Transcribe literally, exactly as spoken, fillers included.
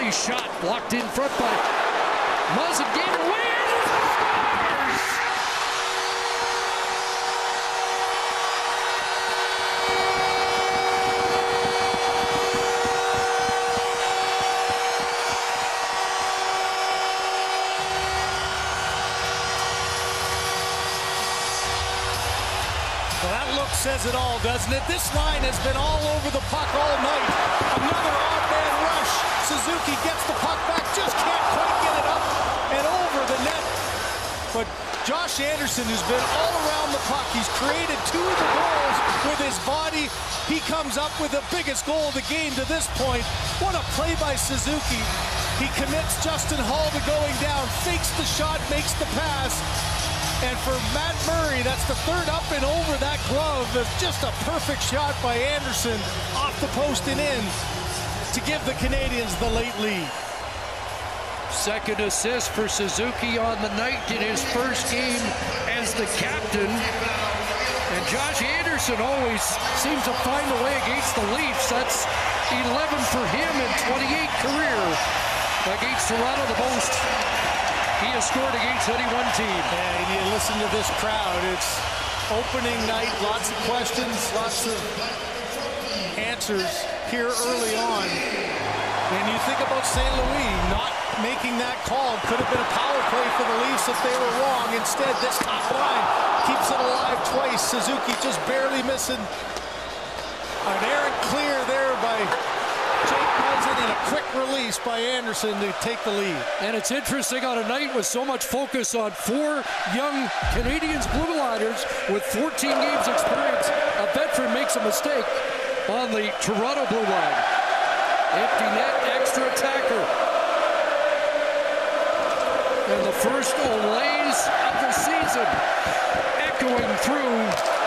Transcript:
Suzuki shot blocked in front by Muzzin, gave it away and scores! Well, that look says it all, doesn't it? This line has been all over the puck all night. Another odd man rush. Suzuki gets the puck back, just can't quite get it up and over the net. But Josh Anderson, who's been all around the puck, he's created two of the goals with his body. He comes up with the biggest goal of the game to this point. What a play by Suzuki. He commits Justin Hall to going down, fakes the shot, makes the pass. And for Matt Murray, that's the third up and over that glove. It's just a perfect shot by Anderson off the post and in to give the Canadiens the late lead. Second assist for Suzuki on the night in his first game as the captain. And Josh Anderson always seems to find a way against the Leafs. That's eleven for him in twenty-eight career against Toronto, the most he has scored against any one team. Yeah, you need to listen to this crowd. It's opening night, lots of questions, lots of answers here early on. And you think about Saint Louis not making that call. Could have been a power play for the Leafs if they were wrong. Instead, this top line keeps it alive twice. Suzuki just barely missing. An errant clear there by Jake Muzzin and a quick release by Anderson to take the lead. And it's interesting on a night with so much focus on four young Canadiens blue liners with fourteen games experience. A veteran makes a mistake on the Toronto blue line. Empty net, extra attacker. And the first Olays of the season echoing through